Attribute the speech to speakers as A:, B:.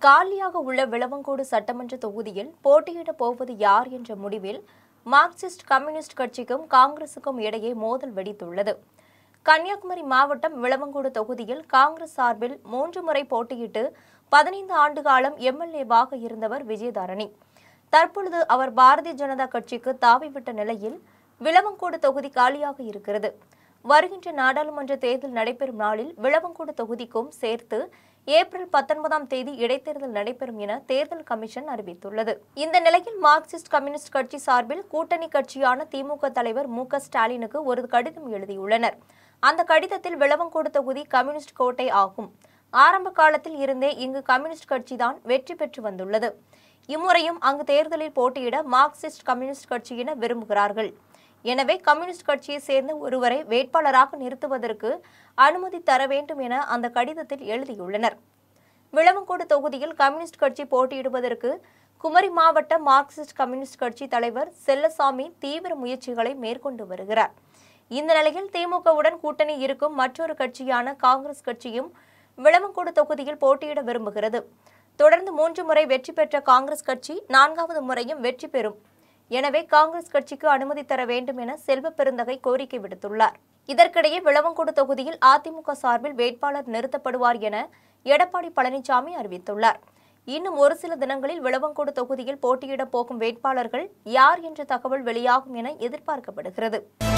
A: காலியாக உள்ள விளவங்கோடு சட்டமன்ற தொகுதியில் போட்டியிடப் போவது யார் என்ற முடிவில் மார்க்சிஸ்ட் கம்யூனிஸ்ட் கட்சிக்கும் காங்கிரசுக்கும் இடையே மோதல் வெடித்துள்ளது. கன்னியாகுமரி மாவட்டம் விளவங்கோடு தொகுதியில் காங்கிரஸ் சார்பில் 3 முறை போட்டியிட்டு 15 ஆண்டு காலம் எம்எல்ஏவாக இருந்தவர் விஜயதாரணி. தற்பொழுது அவர் பாரதிய ஜனதா கட்சிக்கு தாவிவிட்ட நிலையில் விளவங்கோடு தொகுதி காலியாக இருக்கிறது. வருகின்ற நாடாளுமன்ற தேர்தல் நடைபெறும் நாளில் விளவங்கோடு தொகுதிக்கும் சேர்த்து ஏப்ரல் 19ஆம் தேதி இடைத்தேர்தல் நடைபெறும் என தேர்தல் கமிஷன் அறிவித்துள்ளது. இந்த நிலையில் மார்க்சிஸ்ட் கம்யூனிஸ்ட் கட்சி சார்பில் கூட்டணி கட்சியான திமுக தலைவர் மு.க. ஸ்டாலினுக்கு ஒரு கடிதம் எழுதியுள்ளனர். அந்த கடிதத்தில் விளவங்கோடு தொகுதி கம்யூனிஸ்ட் கோட்டை ஆகும். ஆரம்ப காலத்தில் இருந்தே இங்கு கம்யூனிஸ்ட் கட்சிதான் வெற்றி பெற்று வந்துள்ளது. இம்முறையும் அங்கு தேர்தலில் போட்டியிட மார்க்சிஸ்ட் கம்யூனிஸ்ட் கட்சியினர் விரும்புகிறார்கள். எனவே கம்யூனிஸ்ட் கட்சியை சேர்ந்த ஒருவரை வேட்பாளராக நிறுத்துவதற்கு அனுமதி தர வேண்டும் என அந்த கடிதத்தில் எழுதியுள்ளனர். விளவங்கோடு தொகுதியில் கம்யூனிஸ்ட் கட்சி போட்டியிடுவதற்கு குமரி மாவட்ட மார்க்சிஸ்ட் கம்யூனிஸ்ட் கட்சி தலைவர் செல்லசாமி தீவிர முயற்சிகளை மேற்கொண்டு வருகிறார். இந்த நிலையில் திமுகவுடன் கூட்டணி இருக்கும் மற்றொரு கட்சியான காங்கிரஸ் கட்சியும் விளவங்கோடு தொகுதியில் போட்டியிட விரும்புகிறது. தொடர்ந்து 3 முறை வெற்றி பெற்ற காங்கிரஸ் கட்சி 4வது முறையும் வெற்றி பெறும். எனவே காங்கிரஸ் கட்சிக்கு அனுமதி தர வேண்டும் என செல்வ பெருந்தகை கோரிக்கை விடுத்துள்ளார். இதற்கிடையே விளவங்கோடு தொகுதியில் அதிமுக சார்பில் வேட்பாளர் நிறுத்தப்படுவார் என எடப்பாடி பழனிசாமி அறிவித்துள்ளார். இன்னும் ஒரு சில தினங்களில் விளவங்கோடு தொகுதியில் போட்டியிடப் போகும் வேட்பாளர்கள் யார் என்ற தகவல் வெளியாகும் என எதிர்பார்க்கப்படுகிறது.